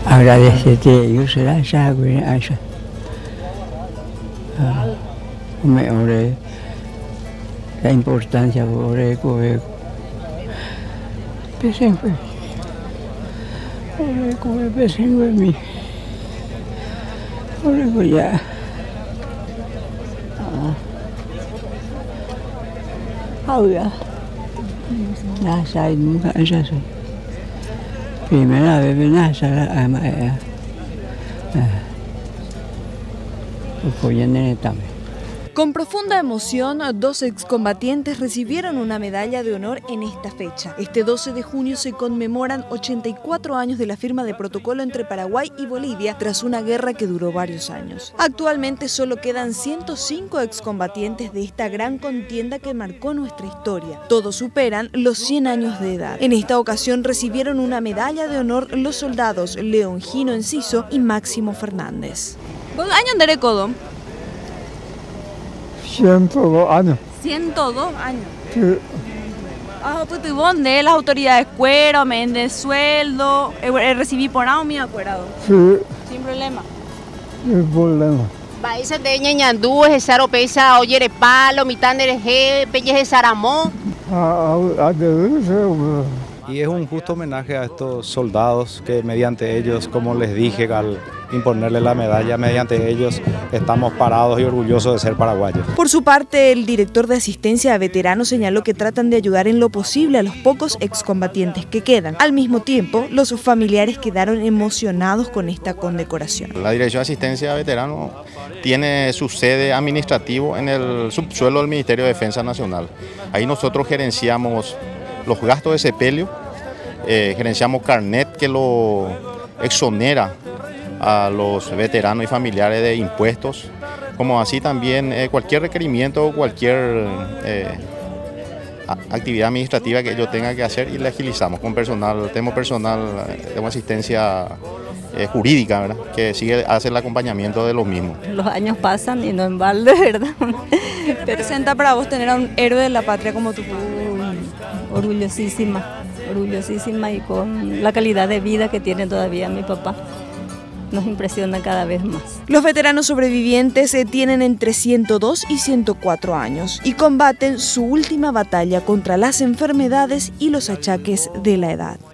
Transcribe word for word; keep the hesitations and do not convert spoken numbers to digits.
Agradecerte, yo será esa, esa. Me ore la importancia, ore coe. Pesengue. Ore coe pesengue mi. Ore coe ya. Ahora. Nasa nunca esa soy. Primera vez nasa la ama. Con profunda emoción, dos excombatientes recibieron una medalla de honor en esta fecha. Este doce de junio se conmemoran ochenta y cuatro años de la firma de protocolo entre Paraguay y Bolivia tras una guerra que duró varios años. Actualmente solo quedan ciento cinco excombatientes de esta gran contienda que marcó nuestra historia. Todos superan los cien años de edad. En esta ocasión recibieron una medalla de honor los soldados León Gino Enciso y Máximo Fernández. ¿Cuántos años de Codón? ciento dos años. ciento dos años. Sí. Ah, pues tu bonde, las autoridades cuero, me den sueldo, eh, recibí por ahí mi acuerdo. Sí. Sin problema. Sin problema. Baisa de ñañandú, es saro pesa, oyere palo, mitad de ge, pelles de saramó. Y es un justo homenaje a estos soldados que mediante ellos, como les dije, al imponerle la medalla, mediante ellos estamos parados y orgullosos de ser paraguayos. Por su parte, el director de asistencia a veteranos señaló que tratan de ayudar en lo posible a los pocos excombatientes que quedan. Al mismo tiempo, los familiares quedaron emocionados con esta condecoración. La Dirección de Asistencia a Veteranos tiene su sede administrativo en el subsuelo del Ministerio de Defensa Nacional. Ahí nosotros gerenciamos los gastos de sepelio, eh, gerenciamos carnet que lo exonera a los veteranos y familiares de impuestos, como así también eh, cualquier requerimiento o cualquier eh, actividad administrativa que ellos tengan que hacer y le agilizamos con personal, tenemos personal, tenemos asistencia eh, jurídica, ¿verdad?, que sigue, hace el acompañamiento de los mismos. Los años pasan y no en balde, ¿verdad? ¿Representa para vos tener a un héroe de la patria como tú? Uy, orgullosísima, orgullosísima y con la calidad de vida que tiene todavía mi papá. Nos impresiona cada vez más. Los veteranos sobrevivientes eh, tienen entre ciento dos y ciento cuatro años y combaten su última batalla contra las enfermedades y los achaques de la edad.